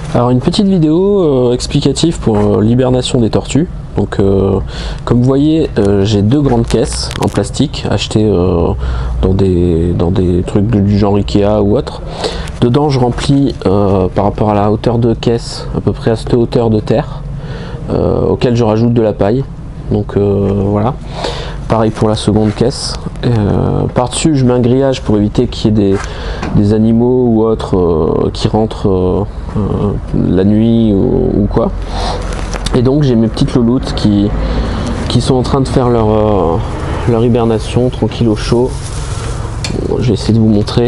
Alors une petite vidéo explicative pour l'hibernation des tortues. Donc comme vous voyez, j'ai deux grandes caisses en plastique achetées dans des trucs du genre Ikea ou autre. Dedans je remplis par rapport à la hauteur de caisse à peu près à cette hauteur de terre, auquel je rajoute de la paille. Donc voilà. Pareil pour la seconde caisse. Par dessus je mets un grillage pour éviter qu'il y ait des animaux ou autres qui rentrent la nuit ou quoi. Et donc j'ai mes petites louloutes qui sont en train de faire leur hibernation tranquille au chaud. Bon, je vais essayer de vous montrer.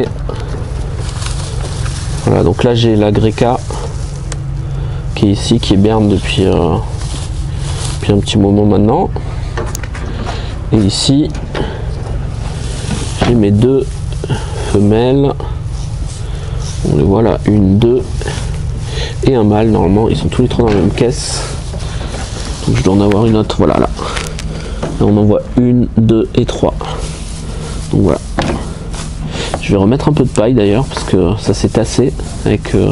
Voilà, donc là j'ai la Greca qui est ici, qui hiberne depuis un petit moment maintenant. Et ici j'ai mes deux femelles, on les voit là, une, deux et un mâle. Normalement ils sont tous les trois dans la même caisse, donc je dois en avoir une autre, voilà là, là on en voit une, deux et trois. Donc voilà, je vais remettre un peu de paille d'ailleurs parce que ça s'est tassé avec le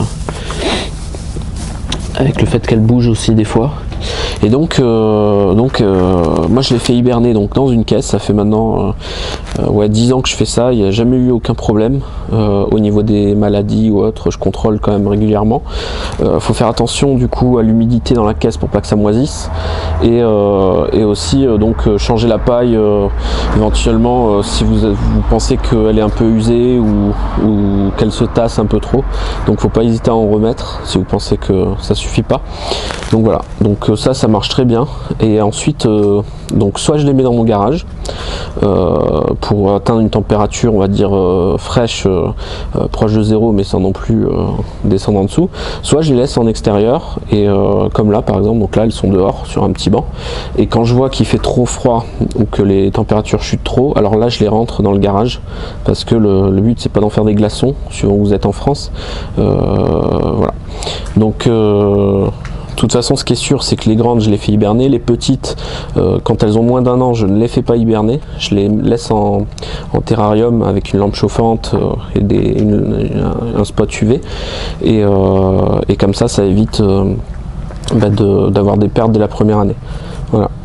fait qu'elle bouge aussi des fois. Et donc moi je l'ai fait hiberner donc dans une caisse. Ça fait maintenant 10 ans que je fais ça. Il n'y a jamais eu aucun problème au niveau des maladies ou autres. Je contrôle quand même régulièrement. Faut faire attention du coup à l'humidité dans la caisse pour pas que ça moisisse, et aussi donc changer la paille éventuellement si vous pensez qu'elle est un peu usée ou qu'elle se tasse un peu trop. Donc faut pas hésiter à en remettre si vous pensez que ça suffit pas. Donc voilà, donc ça marche très bien. Et ensuite donc soit je les mets dans mon garage pour atteindre une température on va dire fraîche, proche de zéro mais sans non plus descendre en dessous, soit je les laisse en extérieur et comme là par exemple. Donc là elles sont dehors sur un petit banc, et quand je vois qu'il fait trop froid ou que les températures chutent trop, alors là je les rentre dans le garage, parce que le but c'est pas d'en faire des glaçons suivant où vous êtes en France. Voilà, donc de toute façon, ce qui est sûr, c'est que les grandes, je les fais hiberner. Les petites, quand elles ont moins d'un an, je ne les fais pas hiberner. Je les laisse en terrarium avec une lampe chauffante et un spot UV. Et comme ça évite d'avoir des pertes dès la première année. Voilà.